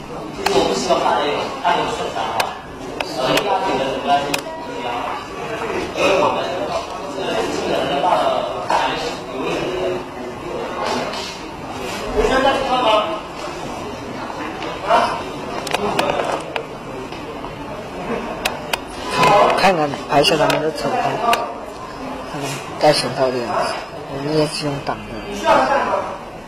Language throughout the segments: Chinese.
其实我不希望大家有损伤啊，压紧的整个是一样的，因为我们基本上到了大学有一点。有人在吃饭吗？啊？ 看看拍摄他们的手套，他们戴手套的样子，我们也是用挡的。 你需要干吗？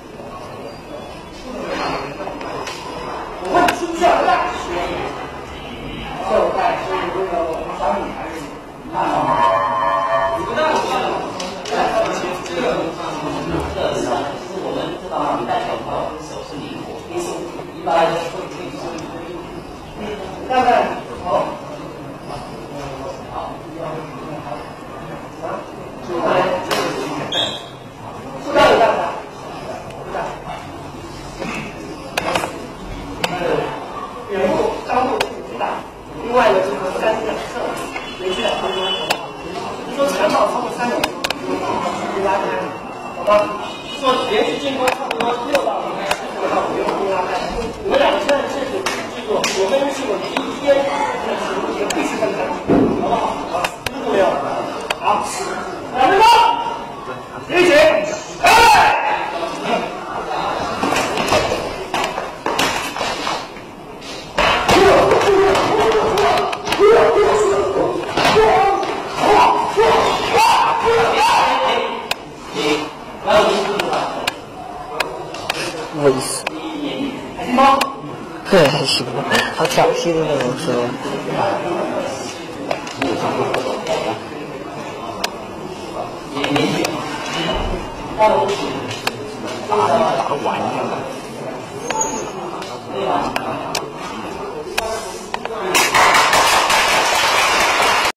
我问需不需要干？需要干，所以这个我们小女孩是你不干这个是我们知道你戴手套手是灵活，一般会大概好。不干有干啥？不干。脸部张度最大，另外一个就是3两侧，连续2分钟。你说前导超过3秒，就拉开，好吧？说连续进攻差不多6到15到5分钟拉开。你们两个现在是记住，我们是有一天的题目也必须分开，好不好？好，记住没有？好，2分钟，一起， 猥琐。 还行吗？ 对，还行吧，好挑衅的那种说。 打个玩意儿。